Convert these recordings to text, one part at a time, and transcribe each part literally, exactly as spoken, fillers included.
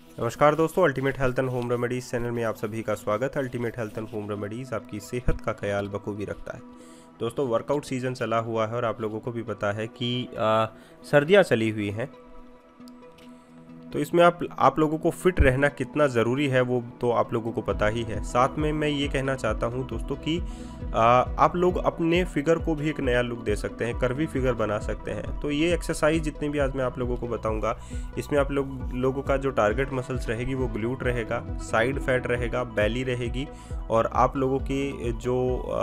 नमस्कार दोस्तों, ultimate health and home remedies channel में आप सभी का स्वागत है। Ultimate health and home remedies आपकी सेहत का ख्याल बखूबी रखता है। दोस्तों, वर्कआउट सीज़न चला हुआ है और आप लोगों को भी पता है कि आ, सर्दियाँ चली हुई हैं, तो इसमें आप आप लोगों को फिट रहना कितना ज़रूरी है वो तो आप लोगों को पता ही है। साथ में मैं ये कहना चाहता हूँ दोस्तों कि आ, आप लोग अपने फिगर को भी एक नया लुक दे सकते हैं, कर्वी फिगर बना सकते हैं। तो ये एक्सरसाइज जितनी भी आज मैं आप लोगों को बताऊंगा, इसमें आप लोग लोगों का जो टारगेट मसल्स रहेगी वो ग्लूट रहेगा, साइड फैट रहेगा, बेली रहेगी, और आप लोगों की जो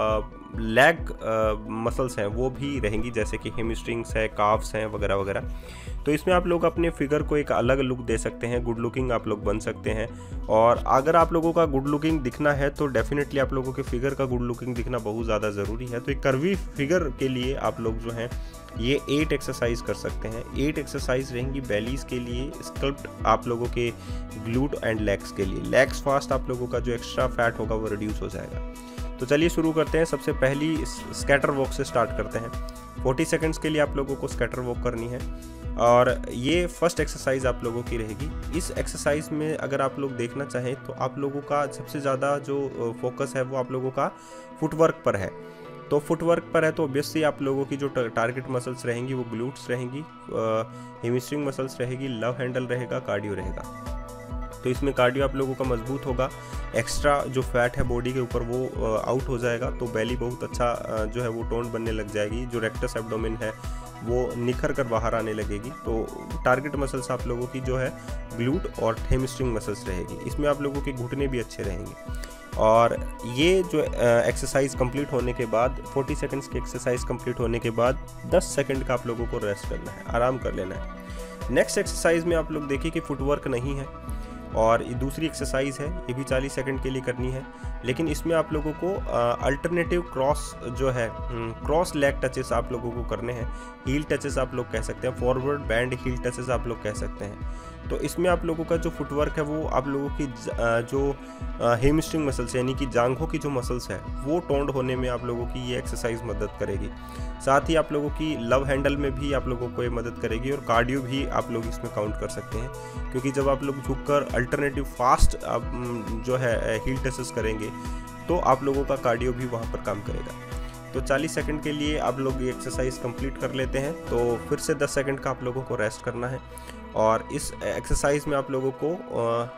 लेग मसल्स हैं वो भी रहेंगी, जैसे कि हेमस्ट्रिंग्स है, काफ्स हैं वगैरह वगैरह। तो इसमें आप लोग अपने फिगर को एक अलग लुक दे सकते हैं, गुड लुकिंग आप लोग बन सकते हैं। और अगर आप लोगों का गुड लुकिंग दिखना है तो डेफिनेटली आप लोगों के फिगर का गुड लुकिंग दिखना बहुत ज़्यादा ज़रूरी है। तो एक कर्वी फिगर के लिए आप लोग जो हैं ये एट एक्सरसाइज कर सकते हैं। एट एक्सरसाइज रहेंगी बेलीज के लिए, स्कल्प्ट आप लोगों के ग्लूट एंड लेग्स के लिए। लेग्स फास्ट आप लोगों का जो एक्स्ट्रा फैट होगा वो रिड्यूस हो जाएगा। तो चलिए शुरू करते हैं। सबसे पहली स्कैटर वॉक से स्टार्ट करते हैं। चालीस सेकंड्स के लिए आप लोगों को स्कैटर वॉक करनी है और ये फर्स्ट एक्सरसाइज आप लोगों की रहेगी। इस एक्सरसाइज में अगर आप लोग देखना चाहें तो आप लोगों का सबसे ज़्यादा जो फोकस है वो आप लोगों का फुटवर्क पर है। तो फुटवर्क पर है तो ऑब्वियसली आप लोगों की जो टारगेट मसल्स रहेंगी वो ग्लूट्स रहेंगी, हेमस्ट्रिंग मसल्स रहेगी, लव हैंडल रहेगा, कार्डियो रहेगा। तो इसमें कार्डियो आप लोगों का मजबूत होगा, एक्स्ट्रा जो फैट है बॉडी के ऊपर वो आउट हो जाएगा, तो बेली बहुत अच्छा जो है वो टोन बनने लग जाएगी। जो रेक्टस एब्डोमेन है वो निखर कर बाहर आने लगेगी। तो टारगेट मसल्स आप लोगों की जो है ग्लूट और हेमस्ट्रिंग मसल्स रहेगी। इसमें आप लोगों के घुटने भी अच्छे रहेंगे। और ये जो एक्सरसाइज कंप्लीट होने के बाद, चालीस सेकंड्स की एक्सरसाइज कंप्लीट होने के बाद दस सेकंड का आप लोगों को रेस्ट करना है, आराम कर लेना है। नेक्स्ट एक्सरसाइज में आप लोग देखिए कि फुटवर्क नहीं है और ये दूसरी एक्सरसाइज है, ये भी चालीस सेकंड के लिए करनी है। लेकिन इसमें आप लोगों को अल्टरनेटिव क्रॉस जो है, क्रॉस लेग टचेस आप लोगों को करने हैं। हील टचेस आप लोग कह सकते हैं, फॉरवर्ड बैंड हील टचेस आप लोग कह सकते हैं। तो इसमें आप लोगों का जो फुटवर्क है वो आप लोगों की जो हेमस्ट्रिंग मसल्स यानी कि जांघों की जो मसल्स है वो टोन्ड होने में आप लोगों की ये एक्सरसाइज मदद करेगी। साथ ही आप लोगों की लव हैंडल में भी आप लोगों को ये मदद करेगी और कार्डियो भी आप लोग इसमें काउंट कर सकते हैं, क्योंकि जब आप लोग झुककर अल्टरनेटिव फास्ट आप जो है हील टचेस करेंगे तो आप लोगों का कार्डियो भी वहाँ पर काम करेगा। तो चालीस सेकंड के लिए आप लोग ये एक्सरसाइज कंप्लीट कर लेते हैं। तो फिर से दस सेकंड का आप लोगों को रेस्ट करना है। और इस एक्सरसाइज में आप लोगों को आ,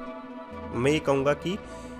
मैं ये कहूँगा कि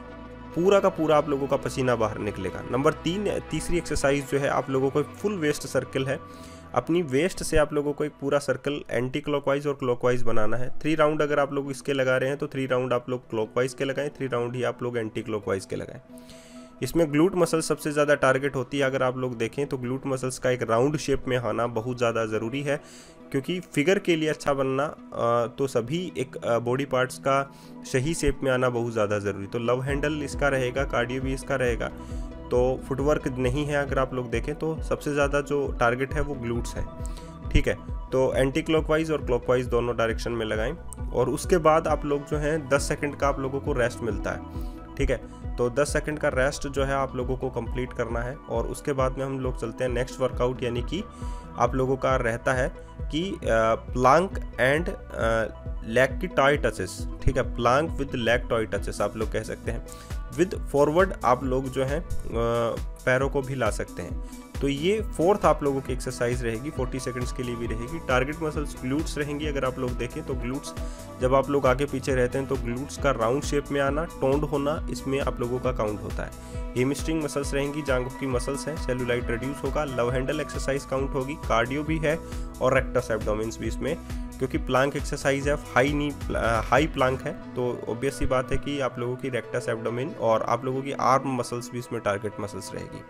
पूरा का पूरा आप लोगों का पसीना बाहर निकलेगा। नंबर तीन तीसरी एक्सरसाइज जो है आप लोगों को एक फुल वेस्ट सर्कल है। अपनी वेस्ट से आप लोगों को एक पूरा सर्कल एंटी क्लॉकवाइज और क्लॉकवाइज बनाना है। थ्री राउंड अगर आप लोग इसके लगा रहे हैं तो थ्री राउंड आप लोग क्लॉकवाइज के लगाएं, थ्री राउंड ही आप लोग एंटी क्लॉकवाइज के लगाएं। इसमें ग्लूट मसल्स सबसे ज़्यादा टारगेट होती है। अगर आप लोग देखें तो ग्लूट मसल्स का एक राउंड शेप में आना बहुत ज़्यादा ज़रूरी है, क्योंकि फिगर के लिए अच्छा बनना तो सभी एक बॉडी पार्ट्स का सही शेप में आना बहुत ज़्यादा ज़रूरी। तो लव हैंडल इसका रहेगा, कार्डियो भी इसका रहेगा। तो फुटवर्क नहीं है अगर आप लोग देखें तो सबसे ज़्यादा जो टारगेट है वो ग्लूट्स है। ठीक है, तो एंटी क्लॉकवाइज और क्लॉकवाइज दोनों डायरेक्शन में लगाएं। और उसके बाद आप लोग जो हैं दस सेकंड का आप लोगों को रेस्ट मिलता है। ठीक है, तो दस सेकंड का रेस्ट जो है आप लोगों को कंप्लीट करना है। और उसके बाद में हम लोग चलते हैं नेक्स्ट वर्कआउट, यानी कि आप लोगों का रहता है कि प्लांक एंड लेग की टॉय टचेस। ठीक है, plank with leg toe touches आप लोग कह सकते हैं। विद फॉरवर्ड आप लोग जो हैं पैरों को भी ला सकते हैं। तो ये फोर्थ आप लोगों की एक्सरसाइज रहेगी, चालीस सेकंड्स के लिए भी रहेगी। टारगेट मसल्स ग्लूट्स रहेंगी। अगर आप लोग देखें तो ग्लूट्स जब आप लोग आगे पीछे रहते हैं तो ग्लूट्स का राउंड शेप में आना, टोन्ड होना, इसमें आप लोगों का काउंट होता है। हेमस्ट्रिंग मसल्स रहेंगी, जांघों की मसल्स हैं, सेलुलाइट रिड्यूस होगा, लव हैंडल एक्सरसाइज काउंट होगी, कार्डियो भी है और रेक्टस एब्डोमेन्स भी इसमें, क्योंकि प्लांक एक्सरसाइज है, हाई नी हाई प्लांक है। तो ऑब्वियस सी बात है कि आप लोगों की रेक्टस एब्डोमेन और आप लोगों की आर्म मसल्स भी इसमें टारगेट मसल्स रहेगी।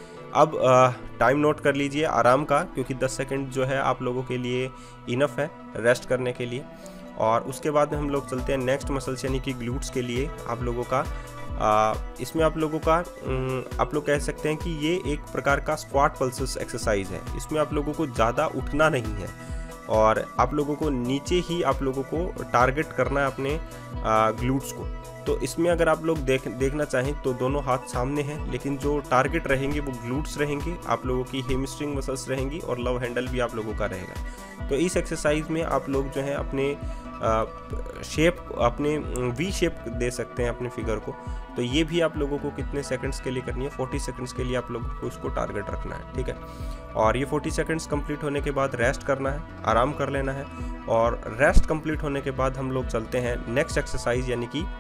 अब टाइम नोट कर लीजिए आराम का, क्योंकि दस सेकंड जो है आप लोगों के लिए इनफ है रेस्ट करने के लिए। और उसके बाद में हम लोग चलते हैं नेक्स्ट मसल्स यानी कि ग्लूट्स के लिए। आप लोगों का आ, इसमें आप लोगों का आप लोग कह सकते हैं कि ये एक प्रकार का स्क्वाट पल्सेस एक्सरसाइज है। इसमें आप लोगों को ज़्यादा उठना नहीं है और आप लोगों को नीचे ही आप लोगों को टारगेट करना है अपने ग्लूट्स को। तो इसमें अगर आप लोग देख देखना चाहें तो दोनों हाथ सामने हैं, लेकिन जो टारगेट रहेंगे वो ग्लूट्स रहेंगे, आप लोगों की हेमस्ट्रिंग मसल्स रहेंगी और लव हैंडल भी आप लोगों का रहेगा। तो इस एक्सरसाइज में आप लोग जो है अपने शेप अपने वी शेप दे सकते हैं अपने फिगर को। तो ये भी आप लोगों को कितने सेकंड्स के लिए करनी है, चालीस सेकंड्स के लिए आप लोगों को उसको टारगेट रखना है, ठीक है। और ये चालीस सेकंड्स कंप्लीट होने के बाद रेस्ट करना है, आराम कर लेना है। और रेस्ट कंप्लीट होने के बाद हम लोग चलते हैं नेक्स्ट एक्सरसाइज यानी कि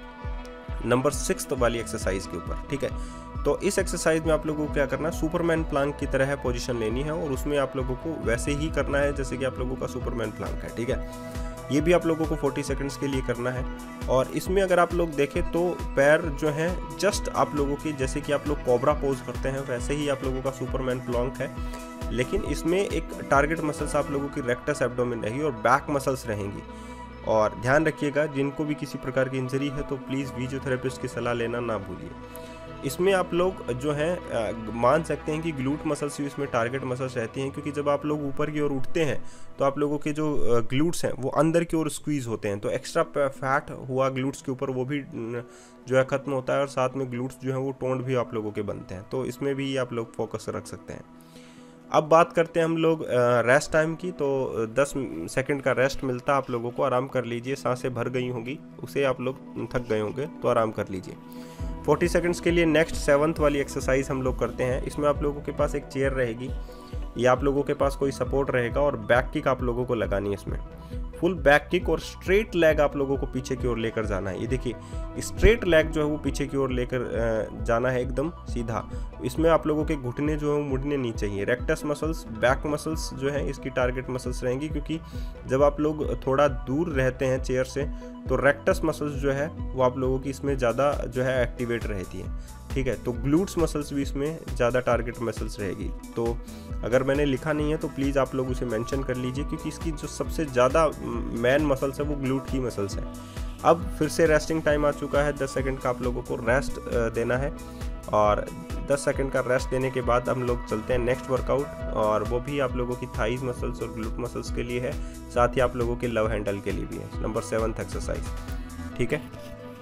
नंबर सिक्स वाली एक्सरसाइज के ऊपर, ठीक है। तो इस एक्सरसाइज में आप लोगों को क्या करना है, सुपरमैन प्लांक की तरह पोजीशन लेनी है और उसमें आप लोगों को वैसे ही करना है जैसे कि आप लोगों का सुपरमैन प्लांक है, ठीक है। ये भी आप लोगों को चालीस सेकंड्स के लिए करना है। और इसमें अगर आप लोग देखें तो पैर जो हैं जस्ट आप लोगों की, जैसे कि आप लोग कोबरा पोज करते हैं वैसे ही आप लोगों का सुपरमैन प्लांक है, लेकिन इसमें एक टारगेट मसल्स आप लोगों की रेक्टस एब्डोमेन रहेगी और बैक मसल्स रहेंगी। और ध्यान रखिएगा, जिनको भी किसी प्रकार की इंजरी है तो प्लीज़ फिजियोथेरेपिस्ट की सलाह लेना ना भूलिए। इसमें आप लोग जो हैं मान सकते हैं कि ग्लूट मसल्स भी इसमें टारगेट मसल्स रहती हैं, क्योंकि जब आप लोग ऊपर की ओर उठते हैं तो आप लोगों के जो ग्लूट्स हैं वो अंदर की ओर स्क्वीज होते हैं, तो एक्स्ट्रा फैट हुआ ग्लूट्स के ऊपर वो भी जो है ख़त्म होता है और साथ में ग्लूट्स जो हैं वो टोन्ड भी आप लोगों के बनते हैं। तो इसमें भी आप लोग फोकस रख सकते हैं। अब बात करते हैं हम लोग रेस्ट टाइम की। तो दस सेकंड का रेस्ट मिलता है आप लोगों को, आराम कर लीजिए। सांसें भर गई होंगी, उसे आप लोग थक गए होंगे तो आराम कर लीजिए। चालीस सेकंड्स के लिए नेक्स्ट सेवन्थ वाली एक्सरसाइज हम लोग करते हैं। इसमें आप लोगों के पास एक चेयर रहेगी या आप लोगों के पास कोई सपोर्ट रहेगा और बैक किक आप लोगों को लगानी है। इसमें फुल बैक किक और स्ट्रेट लेग आप लोगों को पीछे की ओर लेकर जाना है। ये देखिए स्ट्रेट लेग जो है वो पीछे की ओर लेकर जाना है एकदम सीधा। इसमें आप लोगों के घुटने जो है वो मुड़ने नहीं चाहिए। रेक्टस मसल्स, बैक मसल्स जो है इसकी टारगेट मसल्स रहेंगी, क्योंकि जब आप लोग थोड़ा दूर रहते हैं चेयर से तो रेक्टस मसल्स जो है वो आप लोगों की इसमें ज़्यादा जो है एक्टिवेट रहती है, ठीक है। तो ग्लूट्स मसल्स भी इसमें ज़्यादा टारगेट मसल्स रहेगी। तो अगर मैंने लिखा नहीं है तो प्लीज़ आप लोग उसे मेंशन कर लीजिए, क्योंकि इसकी जो सबसे ज़्यादा मेन मसल्स है वो ग्लूट की मसल्स है। अब फिर से रेस्टिंग टाइम आ चुका है, दस सेकंड का आप लोगों को रेस्ट देना है। और दस सेकंड का रेस्ट देने के बाद हम लोग चलते हैं नेक्स्ट वर्कआउट, और वो भी आप लोगों की थाइज मसल्स और ग्लूट मसल्स के लिए है, साथ ही आप लोगों के लव हैंडल के लिए भी है। नंबर सेवन्थ एक्सरसाइज, ठीक है।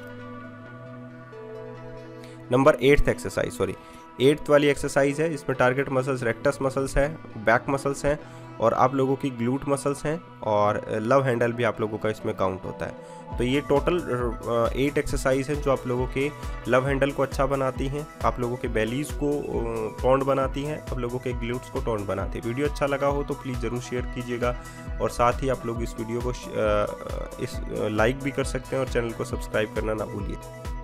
Number eighth exercise, sorry eighth वाली एक्सरसाइज है। इसमें टारगेट मसल्स रेक्टस मसल्स है, बैक मसल्स हैं और आप लोगों की ग्लूट मसल्स हैं, और लव हैंडल भी आप लोगों का इसमें काउंट होता है। तो ये टोटल एट एक्सरसाइज हैं जो आप लोगों के लव हैंडल को अच्छा बनाती हैं, आप लोगों के बेलीज को टोन्ड बनाती हैं, आप लोगों के ग्लूट्स को टोन्ड बनाती हैं। वीडियो अच्छा लगा हो तो प्लीज़ ज़रूर शेयर कीजिएगा, और साथ ही आप लोग इस वीडियो को इस लाइक भी कर सकते हैं और चैनल को सब्सक्राइब करना ना भूलिए।